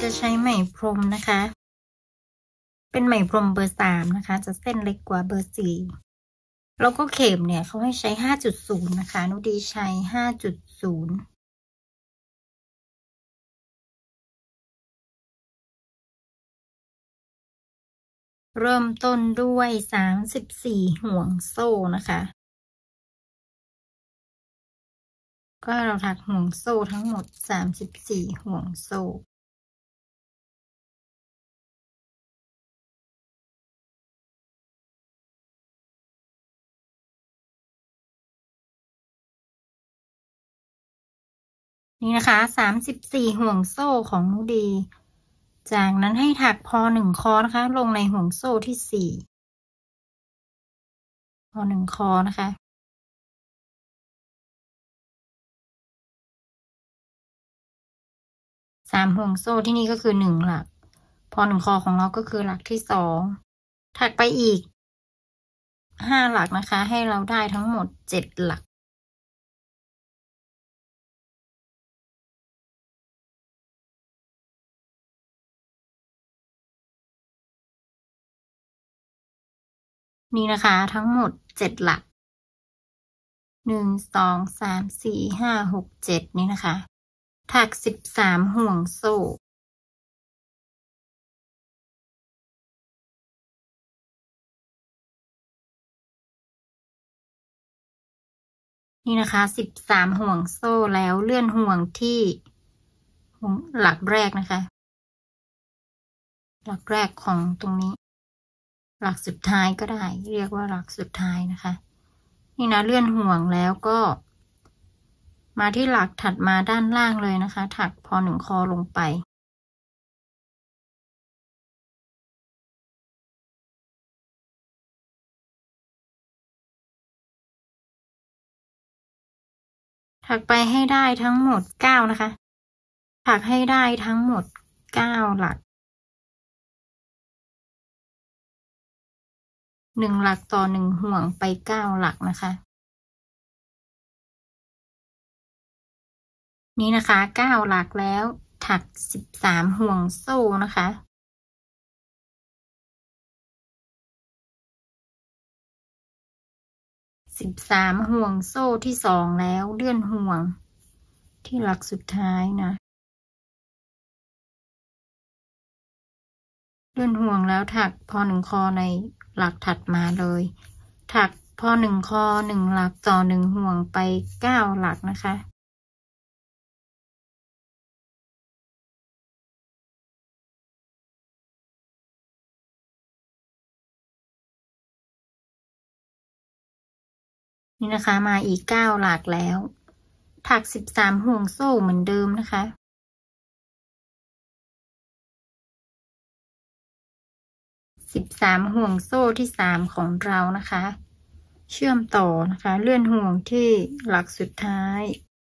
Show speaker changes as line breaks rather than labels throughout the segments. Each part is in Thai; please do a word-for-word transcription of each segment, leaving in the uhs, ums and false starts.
จะใช้ไหมพรมนะคะเป็นไหมพรมเบอร์สามนะคะจะเส้นเล็กกว่าเบอร์สี่แล้วก็เข็มเนี่ยเขาให้ใช้ ห้าจุดศูนย์ นะคะนุดีใช้ ห้าจุดศูนย์ เริ่มต้นด้วยสามสิบสี่ห่วงโซ่นะคะก็เราถักห่วงโซ่ทั้งหมดสามสิบสี่ห่วงโซ่นี่นะคะสามสิบสี่ห่วงโซ่ของนุดีจากนั้นให้ถักพอหนึ่งคอนะคะลงในห่วงโซ่ที่สี่พอหนึ่งคอนะคะสามห่วงโซ่ที่นี่ก็คือหนึ่งหลักพอหนึ่งคอของเราก็คือหลักที่สองถักไปอีกห้าหลักนะคะให้เราได้ทั้งหมดเจ็ดหลักนี่นะคะทั้งหมดเจ็ดหลักหนึ่ง สอง สาม สี่ ห้า หก เจ็ดนี่นะคะถักสิบสามห่วงโซ่นี่นะคะสิบสามห่วงโซ่แล้วเลื่อนห่วงที่หลักแรกนะคะหลักแรกของตรงนี้หลักสุดท้ายก็ได้เรียกว่าหลักสุดท้ายนะคะนี่นะเลื่อนห่วงแล้วก็มาที่หลักถัดมาด้านล่างเลยนะคะถักพอหนึ่งคอลงไปถักไปให้ได้ทั้งหมดเก้านะคะถักให้ได้ทั้งหมดเก้าหลักหนึ่งหลักต่อหนึ่งห่วงไปเก้าหลักนะคะนี่นะคะเก้าหลักแล้วถักสิบสามห่วงโซ่นะคะสิบสามห่วงโซ่ที่สองแล้วเลื่อนห่วงที่หลักสุดท้ายนะเลื่อนห่วงแล้วถักพอหนึ่งคอในหลักถัดมาเลยถักพอหนึ่งคอหนึ่งหลักต่อหนึ่งห่วงไปเก้าหลักนะคะนี่นะคะมาอีกเก้าหลักแล้วถักสิบสามห่วงโซ่เหมือนเดิมนะคะสิบสามห่วงโซ่ที่สามของเรานะคะเชื่อมต่อนะคะเลื่อนห่วงที่หลักสุดท้าย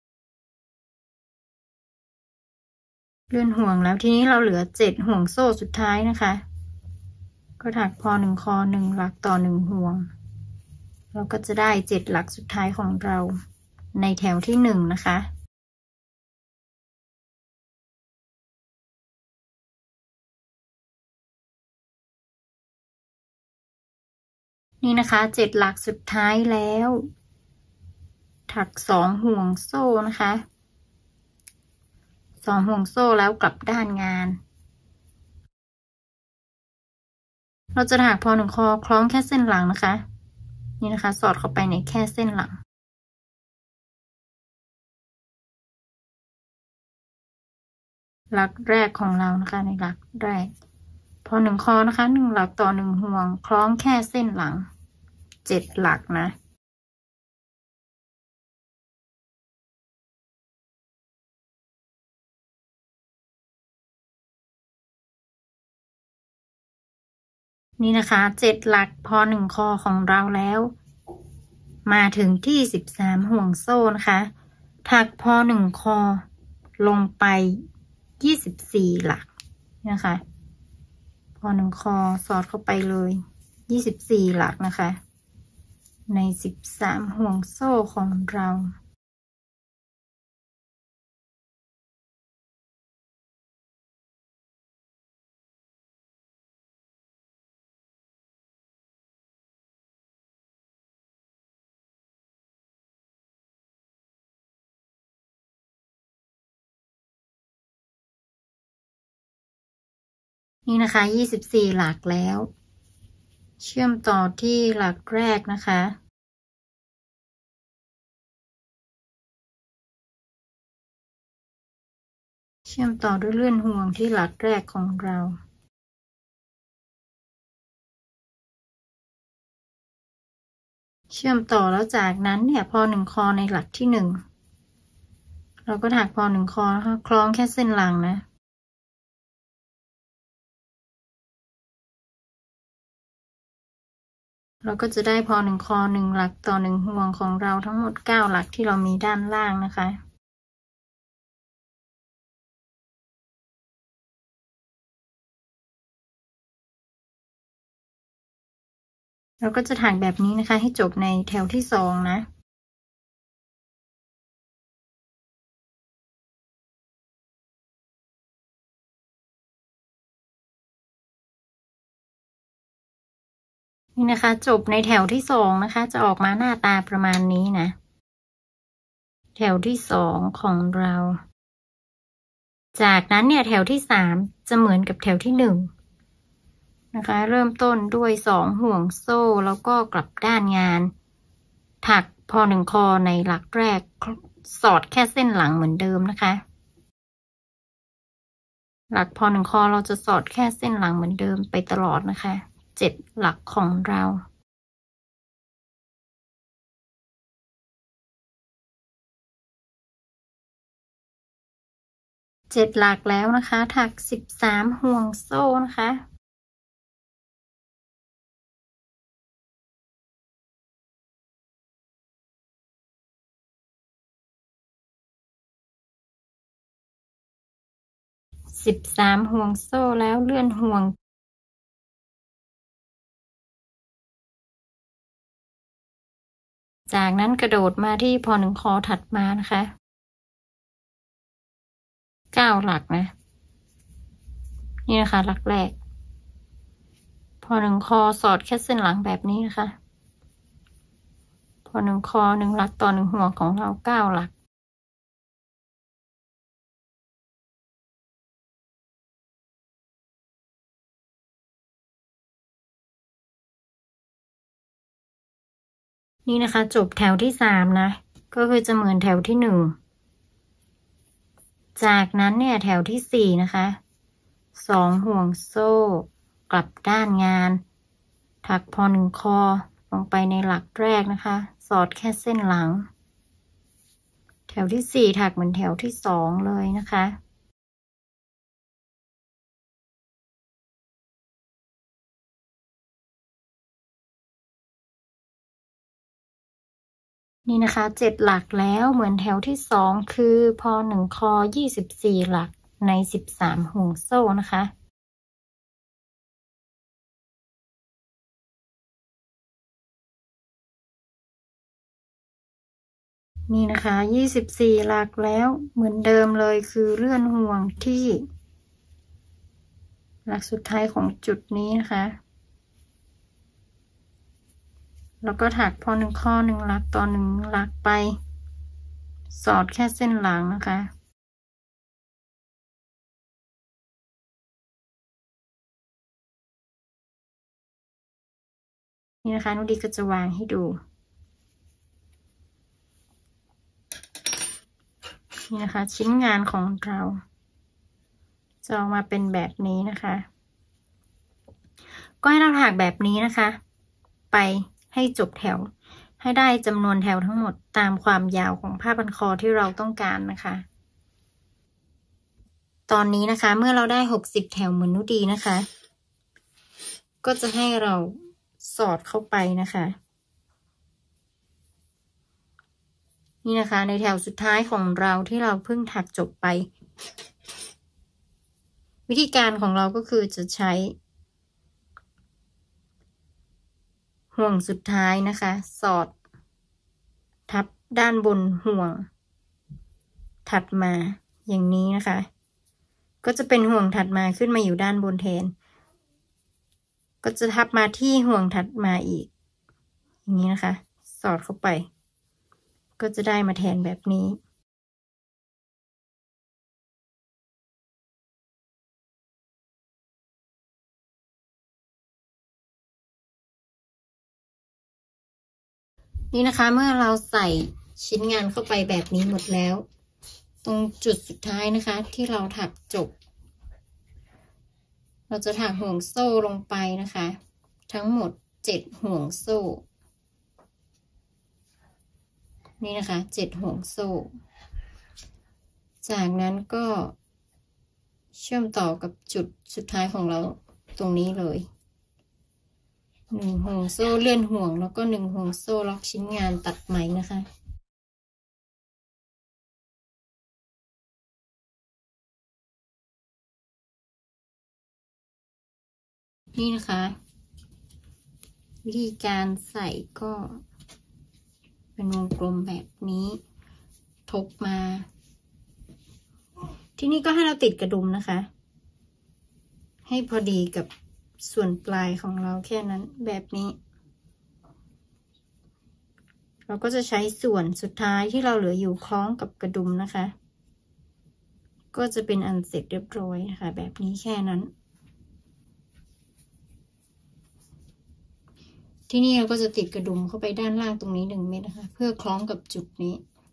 เลื่อนห่วงแล้วทีนี้เราเหลือเจ็ดห่วงโซ่สุดท้ายนะคะก็ถักพอหนึ่งคอหนึ่งหลักต่อหนึ่งห่วงเราก็จะได้เจ็ดหลักสุดท้ายของเราในแถวที่หนึ่งนะคะนี่นะคะเจ็ดหลักสุดท้ายแล้วถักสองห่วงโซ่นะคะสองห่วงโซ่แล้วกลับด้านงานเราจะถักพอหนึ่งคอคล้องแค่เส้นหลังนะคะนี่นะคะสอดเข้าไปในแค่เส้นหลังหลักแรกของเรานะคะในหลักแรกพอหนึ่งคอนะคะหนึ่งหลักต่อหนึ่งห่วงคล้องแค่เส้นหลังเจ็ดหลักนะนี่นะคะเจ็ดหลักพอหนึ่งคอของเราแล้วมาถึงที่สิบสามห่วงโซ่นะคะถักพอหนึ่งคอลงไปยี่สิบสี่หลักนะคะพอหนึ่งคอสอดเข้าไปเลยยี่สิบสี่หลักนะคะในสิบสามห่วงโซ่ของเรานี่นะคะยี่สิบสี่หลักแล้ว เชื่อมต่อที่หลักแรกนะคะเชื่อมต่อด้วยเลื่อนห่วงที่หลักแรกของเราเชื่อมต่อแล้วจากนั้นเนี่ยพอหนึ่งคอในหลักที่หนึ่งเราก็ถักพอหนึ่งคอนะคะคล้องแค่เส้นหลังนะเราก็จะได้พอหนึ่งคอหนึ่งหลักต่อหนึ่งห่วงของเราทั้งหมดเก้าหลักที่เรามีด้านล่างนะคะเราก็จะถักแบบนี้นะคะให้จบในแถวที่สองนะนี่นะคะจบในแถวที่สองนะคะจะออกมาหน้าตาประมาณนี้นะแถวที่สองของเราจากนั้นเนี่ยแถวที่สามจะเหมือนกับแถวที่หนึ่งนะคะเริ่มต้นด้วยสองห่วงโซ่แล้วก็กลับด้านงานถักพอหนึ่งคอในหลักแรกสอดแค่เส้นหลังเหมือนเดิมนะคะหลักพอหนึ่งคอเราจะสอดแค่เส้นหลังเหมือนเดิมไปตลอดนะคะเจ็ดหลักของเราเจ็ดหลักแล้วนะคะถักสิบสามห่วงโซ่นะคะสิบสามห่วงโซ่แล้วเลื่อนห่วงจากนั้นกระโดดมาที่พอหนึ่งคอถัดมานะคะเก้าหลักนะนี่นะคะหลักแรกพอหนึ่งคอสอดแค่เส้นหลังแบบนี้นะคะพอหนึ่งคอหนึ่งหลักต่อหนึ่งห่วงของเราเก้าหลักนี่นะคะจบแถวที่สามนะก็คือจะเหมือนแถวที่หนึ่งจากนั้นเนี่ยแถวที่สี่นะคะสองห่วงโซ่กลับด้านงานถักพอหนึ่งคอลงไปในหลักแรกนะคะสอดแค่เส้นหลังแถวที่สี่ถักเหมือนแถวที่สองเลยนะคะนี่นะคะเจ็ดหลักแล้วเหมือนแถวที่สองคือพอหนึ่งคอยี่สิบสี่หลักในสิบสามห่วงโซ่นะคะนี่นะคะยี่สิบสี่หลักแล้วเหมือนเดิมเลยคือเลื่อนห่วงที่หลักสุดท้ายของจุดนี้นะคะแล้วก็ถักพอหนึ่งข้อหนึ่งหลักต่อหนึ่งหลักไปสอดแค่เส้นหลังนะคะนี่นะคะนุดีก็จะวางให้ดูนี่นะคะชิ้นงานของเราจะออกมาเป็นแบบนี้นะคะก็ให้เราถักแบบนี้นะคะไปให้จบแถวให้ได้จำนวนแถวทั้งหมดตามความยาวของผ้าพันคอที่เราต้องการนะคะตอนนี้นะคะเมื่อเราได้หกสิบแถวเหมือนนุดีนะคะก็จะให้เราสอดเข้าไปนะคะนี่นะคะในแถวสุดท้ายของเราที่เราเพิ่งถักจบไปวิธีการของเราก็คือจะใช้ห่วงสุดท้ายนะคะสอดทับด้านบนห่วงถัดมาอย่างนี้นะคะก็จะเป็นห่วงถัดมาขึ้นมาอยู่ด้านบนแทนก็จะทับมาที่ห่วงถัดมาอีกอย่างนี้นะคะสอดเข้าไปก็จะได้มาแทนแบบนี้นี่นะคะเมื่อเราใส่ชิ้นงานเข้าไปแบบนี้หมดแล้วตรงจุดสุดท้ายนะคะที่เราถักจบเราจะถักห่วงโซ่ลงไปนะคะทั้งหมดเจ็ดห่วงโซ่นี่นะคะเจ็ดห่วงโซ่จากนั้นก็เชื่อมต่อกับจุดสุดท้ายของเราตรงนี้เลยหนึ่งห่วงโซ่เลื่อนห่วงแล้วก็หนึ่งห่วงโซ่ล็อกชิ้นงานตัดไหมนะคะนี่นะคะวิธีการใส่ก็เป็นวงกลมแบบนี้ทบมาที่นี่ก็ให้เราติดกระดุมนะคะให้พอดีกับส่วนปลายของเราแค่นั้นแบบนี้เราก็จะใช้ส่วนสุดท้ายที่เราเหลืออยู่คล้องกับกระดุมนะคะก็จะเป็นอันเสร็จเรียบร้อยนะคะแบบนี้แค่นั้นที่นี่เราก็จะติดกระดุมเข้าไปด้านล่างตรงนี้หนึ่งเม็ดนะคะเพื่อคล้องกับจุดนี้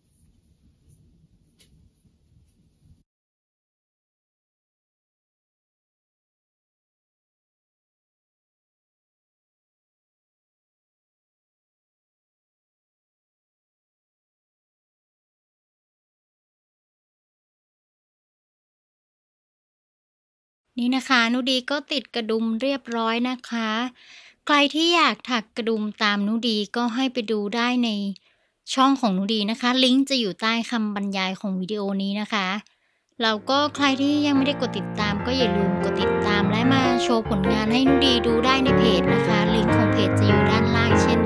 นี่นะคะนุดีก็ติดกระดุมเรียบร้อยนะคะใครที่อยากถักกระดุมตามนุดีก็ให้ไปดูได้ในช่องของนุดีนะคะลิงก์จะอยู่ใต้คำบรรยายของวิดีโอนี้นะคะแล้วก็ใครที่ยังไม่ได้กดติดตามก็อย่าลืมกดติดตามและมาโชว์ผลงานให้นุดีดูได้ในเพจนะคะลิงก์ของเพจจะอยู่ด้านล่างเช่น